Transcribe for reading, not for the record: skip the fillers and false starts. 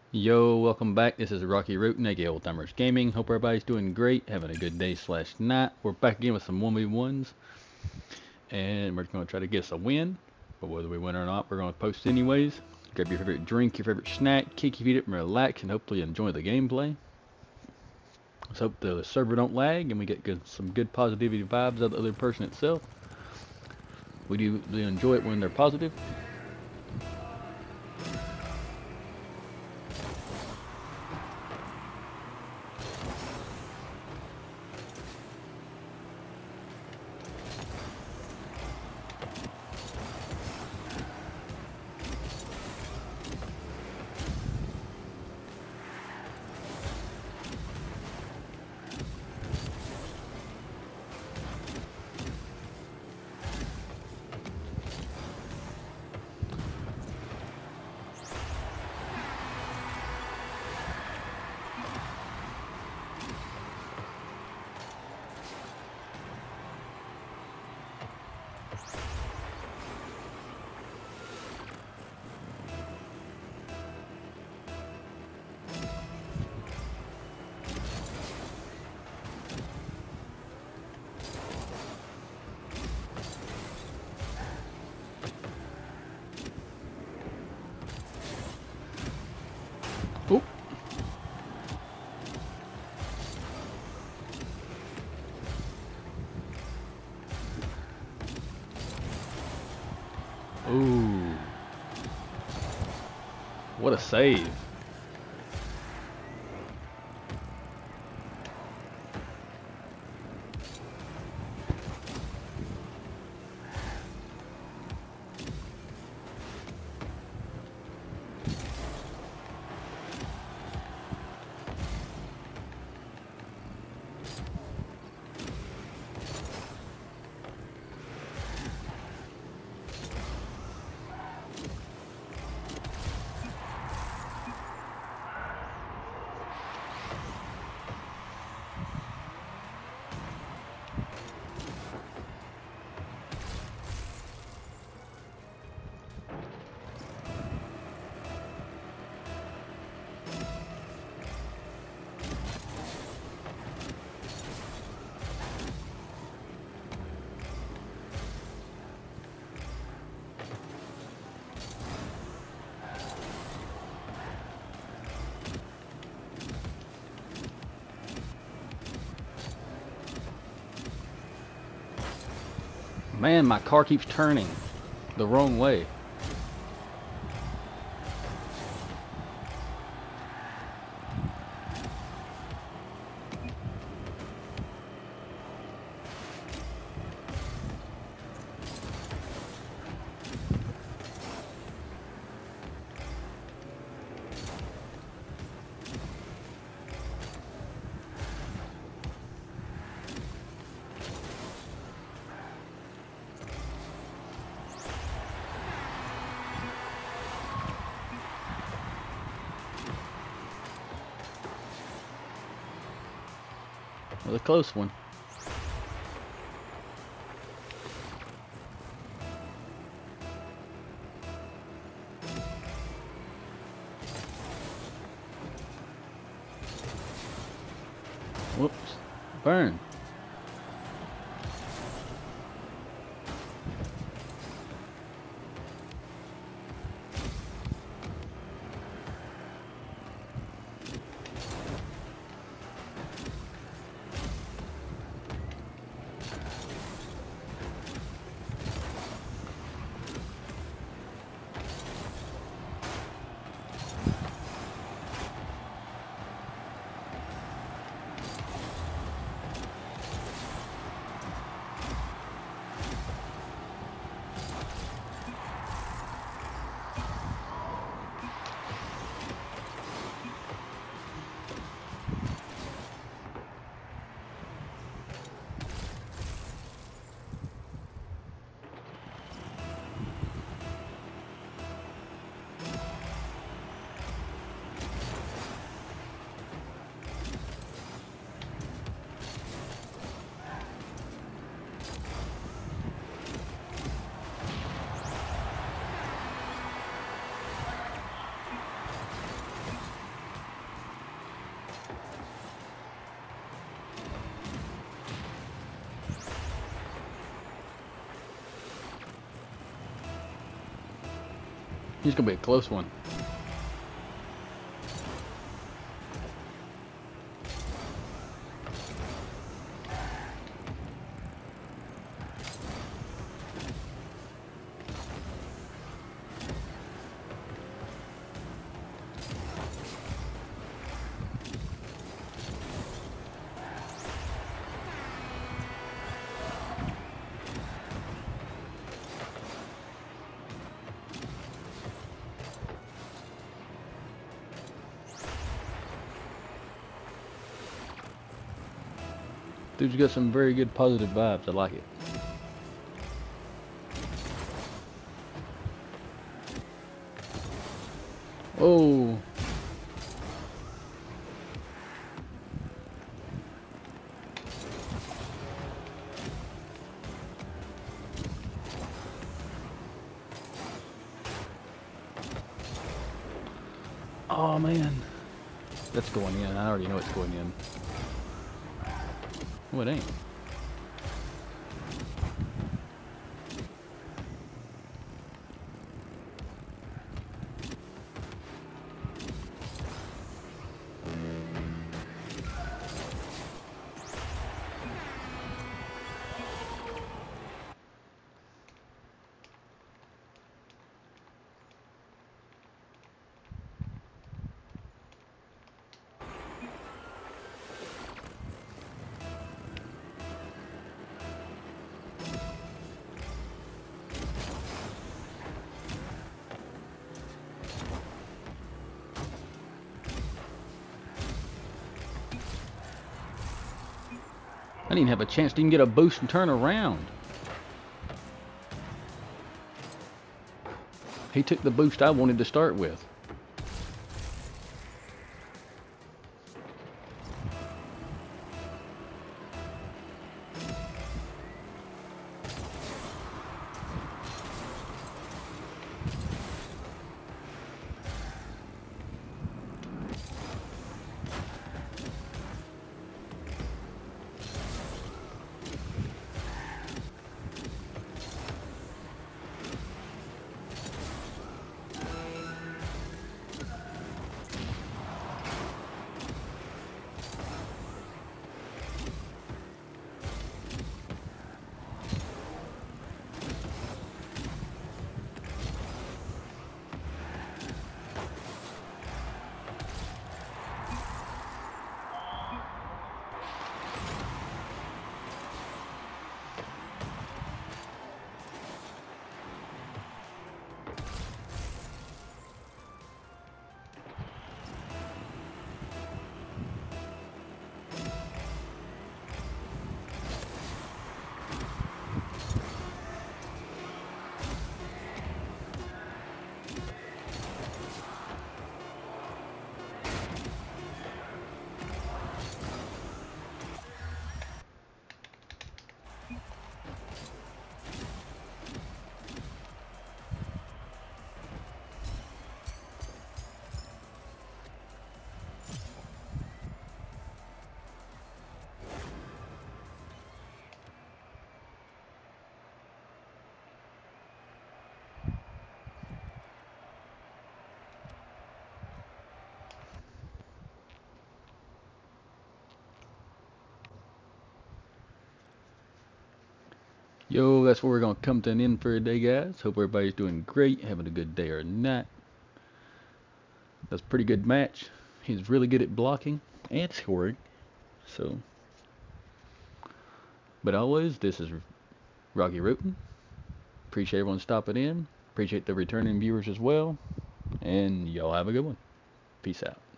Yo, welcome back. This is Rocky Root, aka Old Timers Gaming. Hope everybody's doing great, having a good day slash night. We're back again with some 1v1s, and we're going to try to get us a win. But whether we win or not, we're going to post anyways. Grab your favorite drink, your favorite snack, kick your feet up and relax, and hopefully enjoy the gameplay. Let's hope the server don't lag and we get some good positivity vibes out of the other person itself. We do enjoy it when they're positive. Oh. Ooh. What a save. Man, my car keeps turning the wrong way. It was a close one. Whoops. Burn. He's gonna be a close one. Dude's got some very good positive vibes. I like it. Oh. Oh man. That's going in. I already know it's going in. Oh, it ain't. I didn't even have a chance to even get a boost and turn around. He took the boost I wanted to start with. Yo, that's where we're going to come to an end for today, guys. Hope everybody's doing great, having a good day or night. That's a pretty good match. He's really good at blocking and scoring. So, but always, this is Rocky Rootin. Appreciate everyone stopping in. Appreciate the returning viewers as well. And y'all have a good one. Peace out.